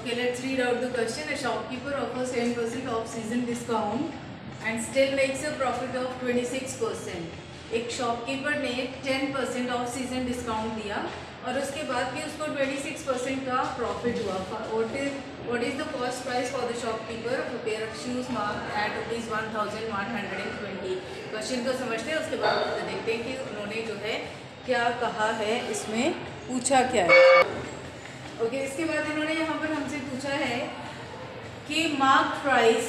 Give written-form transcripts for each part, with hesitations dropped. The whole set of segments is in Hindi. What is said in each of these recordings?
Okay, let's read out the question. A shopkeeper offers 10% off-season discount and still makes a profit of 26%. एक शॉपकीपर ने 10% ऑफ सीजन डिस्काउंट दिया और उसके बाद भी उसको 26% का प्रॉफिट हुआ. What is the cost price for the shopkeeper of a pair of shoes marked at ₹1,120? Question को समझते हैं, उसके बाद देखते हैं कि उन्होंने जो है क्या कहा है, इसमें पूछा क्या है. ओके, इसके बाद इन्होंने यहाँ पर हमसे पूछा है कि मार्क प्राइस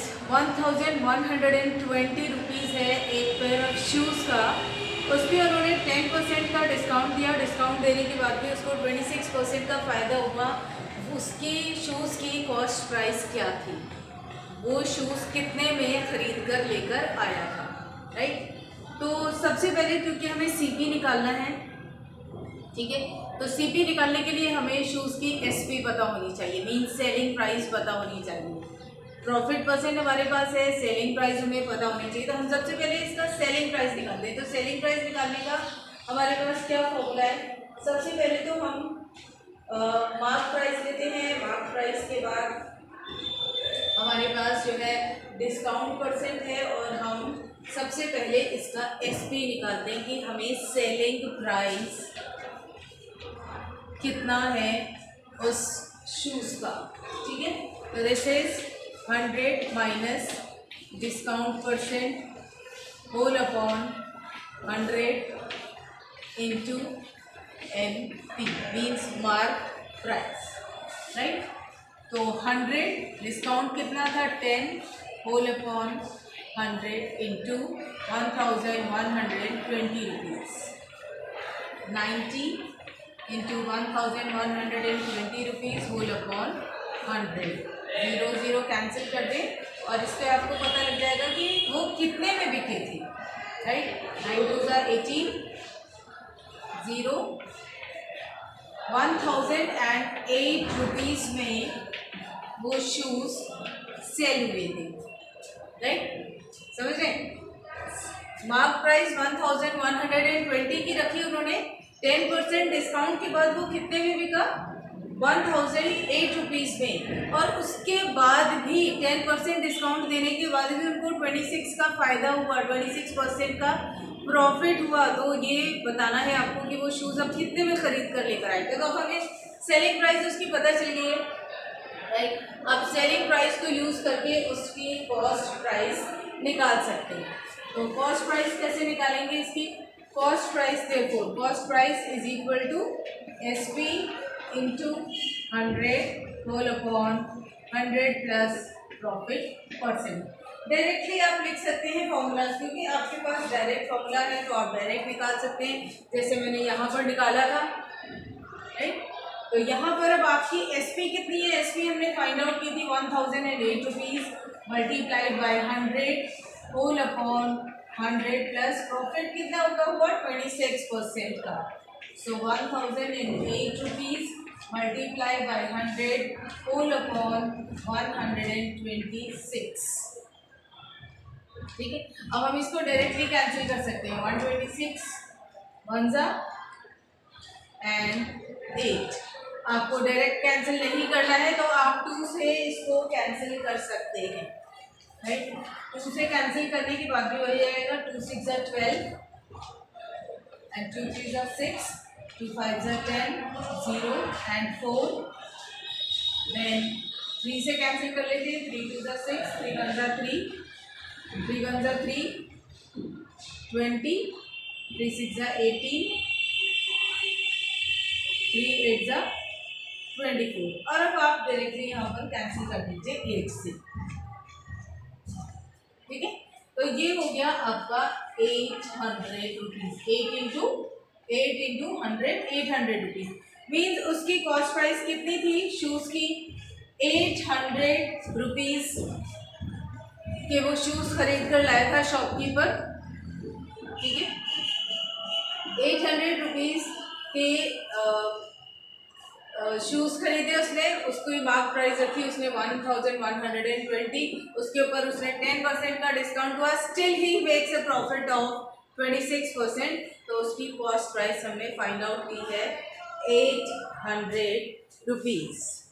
1120 रुपीज़ है एक पेयर ऑफ शूज़ का. उस पर उन्होंने 10% का डिस्काउंट दिया. डिस्काउंट देने के बाद भी उसको 26% का फ़ायदा हुआ. उसकी शूज़ की कॉस्ट प्राइस क्या थी, वो शूज़ कितने में ख़रीद कर लेकर आया था, राइट. तो सबसे पहले क्योंकि हमें सीपी निकालना है, ठीक है, तो सीपी निकालने के लिए हमें शूज़ की एसपी पता होनी चाहिए, मीन्स सेलिंग प्राइस पता होनी चाहिए. प्रॉफिट परसेंट हमारे पास है, सेलिंग प्राइस हमें पता होनी चाहिए. तो हम सबसे पहले इसका सेलिंग प्राइस निकालते हैं. तो सेलिंग प्राइस निकालने का हमारे पास क्या फॉर्मूला है. सबसे पहले तो हम मार्क प्राइस लेते हैं. मार्क प्राइस के बाद हमारे पास जो है डिस्काउंट परसेंट है और हम सबसे पहले इसका एसपी निकालते हैं कि हमें सेलिंग प्राइस कितना है उस शूज़ का, ठीक है. तो this is 100 minus discount percent whole upon 100 into MP means mark price, right. तो 100 डिस्काउंट कितना था 10 whole upon 100 into 1120 rupees. 90 into 1120 rupees whole upon 100. 0 cancel कर दें और इस पर आपको पता लग जाएगा कि वो कितने में बिके थे, राइट. 9 2 18, 0 1008 रुपीज़ में वो शूज़ सेल हुए थे, राइट. समझ रहे. मार्क प्राइस 1120 की रखी उन्होंने. 10% डिस्काउंट के बाद वो कितने में बिका 1008 रुपीज़ में. और उसके बाद भी 10% डिस्काउंट देने के बाद भी उनको 26 का फ़ायदा हुआ, 26% का प्रॉफिट हुआ. तो ये बताना है आपको कि वो शूज़ अब कितने में ख़रीद कर लेकर आए थे. तो अब हमें सेलिंग प्राइस उसकी पता चल गई है, राइट. अब सेलिंग प्राइस को यूज़ करके उसकी कॉस्ट प्राइस निकाल सकते हैं. तो कॉस्ट प्राइस कैसे निकालेंगे इसकी. Cost price therefore cost price is equal to SP into 100 whole upon 100 plus profit percent. Directly आप लिख सकते हैं फॉर्मूलाज, क्योंकि आपके पास डायरेक्ट फॉर्मूला है तो आप डायरेक्ट निकाल सकते हैं, जैसे मैंने यहाँ पर निकाला था, राइट. तो यहाँ पर अब आपकी SP कितनी है. SP हमने फाइंड आउट की थी 1008 rupees multiplied by 100 whole upon 100 plus profit कितना होगा हुआ 26% का. So 1008 rupees multiply by 100 whole upon 126, ठीक है. अब हम इसको डायरेक्टली कैंसिल कर सकते हैं. 126 1 जा एंड 8. आपको डायरेक्ट कैंसिल नहीं करना है तो आप 2 से इसको कैंसिल कर सकते हैं, राइट. 2 से कैंसिल करने के बाद भी वही आएगा. 2 6 12 एंड 2 3 6, 2 5 10, 0 एंड 4. देन 3 से कैंसिल कर लेते हैं. 3 2 6, 3 1 3, 3 1 3, 20, 3 6 18, 3 8 24. और अब आप डायरेक्टली यहाँ पर कैंसिल कर दीजिए 8 से, ठीक है. तो ये हो गया आपका 800 रुपीज़. 8 इंटू 100 800 रुपीज़ मीन्स उसकी कॉस्ट प्राइस कितनी थी शूज़ की 800 रुपीज़ के वो शूज़ खरीद कर लाया था शॉपकीपर, ठीक है. 800 रुपीज़ के शूज़ खरीदे उसने, उसकी मार्क प्राइस रखी उसने 1120. उसके ऊपर उसने 10% का डिस्काउंट हुआ. Still he makes a profit of 26%. तो उसकी कॉस्ट प्राइस हमने फाइंड आउट की है 800 रुपीज़.